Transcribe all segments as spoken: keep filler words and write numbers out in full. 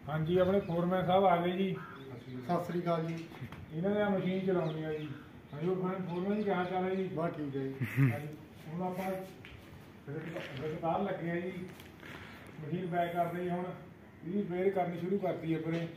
हाँ जी अपने फोरमैन साहब आ गए जी। सत श्री अकाल जी। इन्होंने मशीन चलानी है जी। हाँ जी फोरमैन जी क्या चाल है जी? बस ठीक है जी। हाँ जी हम आप रफ्तार लगे हैं जी। मशीन बैक कर रही हूँ ये बेर करनी शुरू करती है परे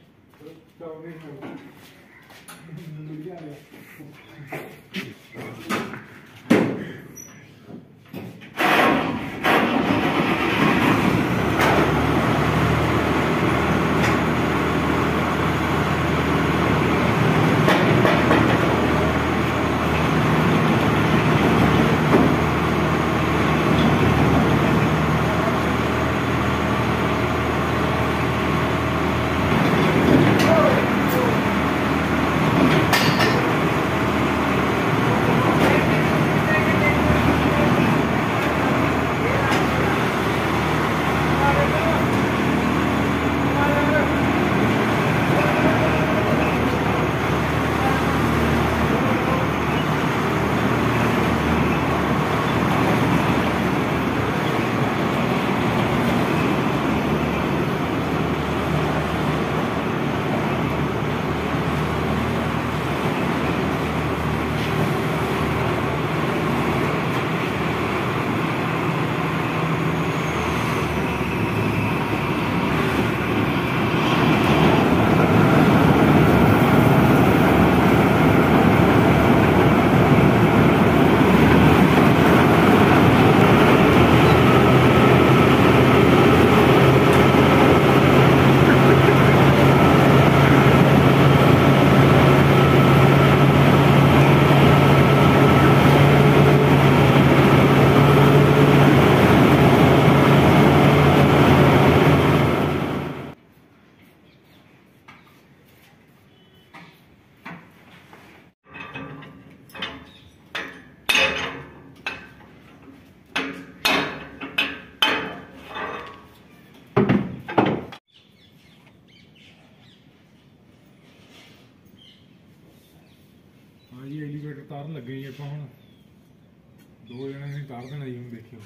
हाँ जी एलीवेटर तारन लगे जी आप हम दो जने ने तार देना जी हम देखियो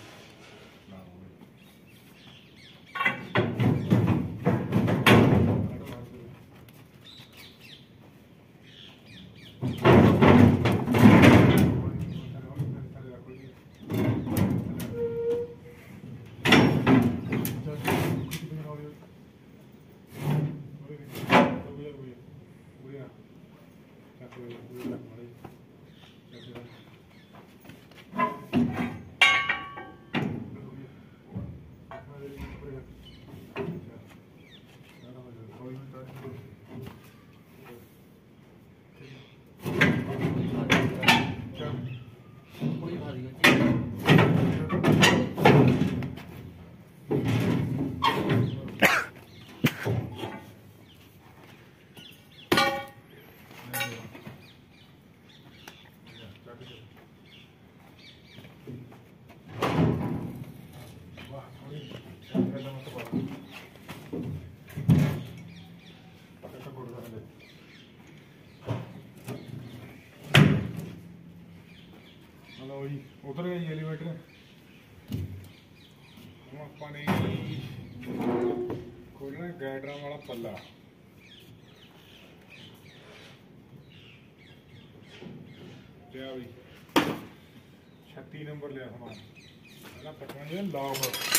हेलो जी उतर गया जी एलीवेटर हम अपने खोलना गाइडरां वाला पल्ला लिया भी छत्ती नंबर लिया समान पटना जो lock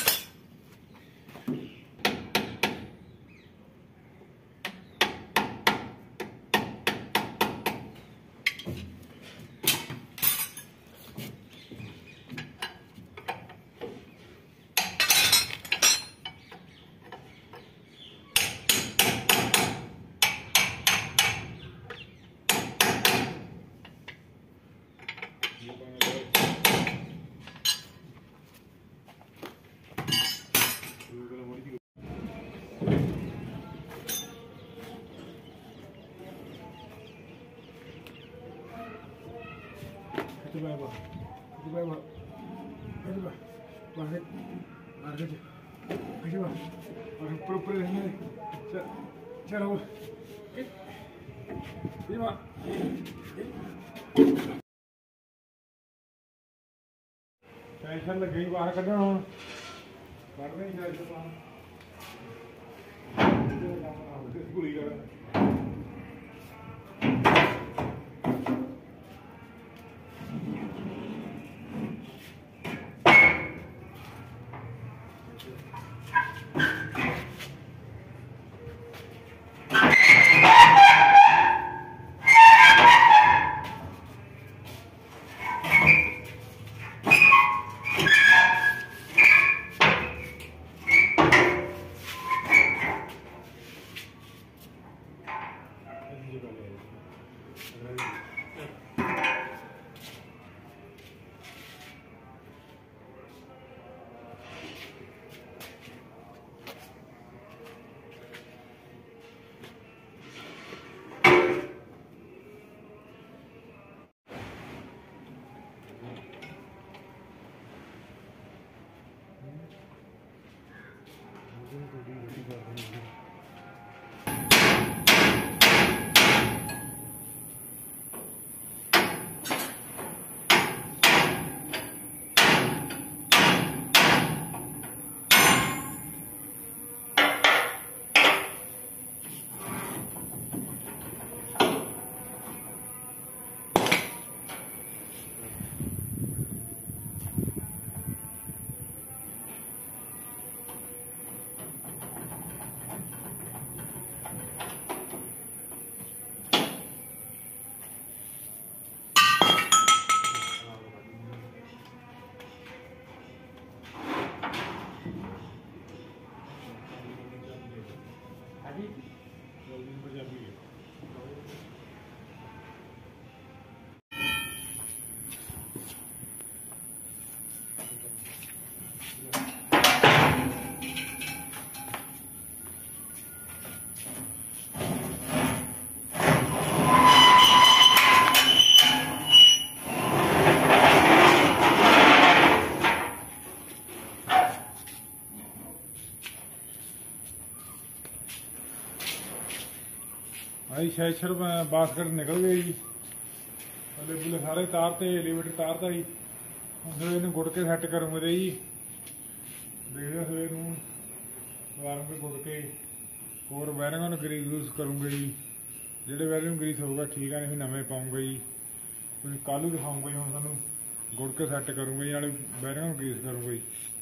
itu berapa? Itu berapa? Itu berapa? Bahkan, harga tu, itu berapa? Orang pro-pro ni, cak, cak apa? Ini mak. Tension lagi बाहर करना हो, बाहर नहीं जाए तो बाहर. भाई शैशर बास्केट निकल गई जी। पहले बुले सारे तारते एलीवेटर तारता जी। हम सवेर ਨੂੰ ਗੁੜ ਕੇ ਸੈੱਟ ਕਰੂੰਗੇ ਤੇ ਜੀ ਦੇਖਦੇ ਸਵੇਰ ਨੂੰ ਵਾਰਮ ਕੇ ਗੁੜ ਕੇ ਹੋਰ ਵਾਇਰਿੰਗਾਂ ਨੂੰ ਗਰੀਸ ਯੂਜ਼ ਕਰੂੰਗੇ ਜੀ। ਜਿਹੜੇ ਵਾਇਰਿੰਗ ਨੂੰ ਗਰੀਸ ਹੋਊਗਾ ਠੀਕ ਆ, ਨਹੀਂ ਨਵੇਂ ਪਾਉਂਗੇ ਜੀ। ਤੁਸੀਂ ਕੱਲ੍ਹ ਨੂੰ ਦਿਖਾਉਂਗੇ ਜੀ। ਹੁਣ ਤੁਹਾਨੂੰ ਗੁੜ ਕੇ ਸੈੱਟ ਕਰੂੰਗੇ ਜੀ, ਨਾਲੇ ਵਾਇਰਿੰਗਾਂ ਨੂੰ ਗਰੀਸ ਕਰੂੰਗੇ ਜੀ।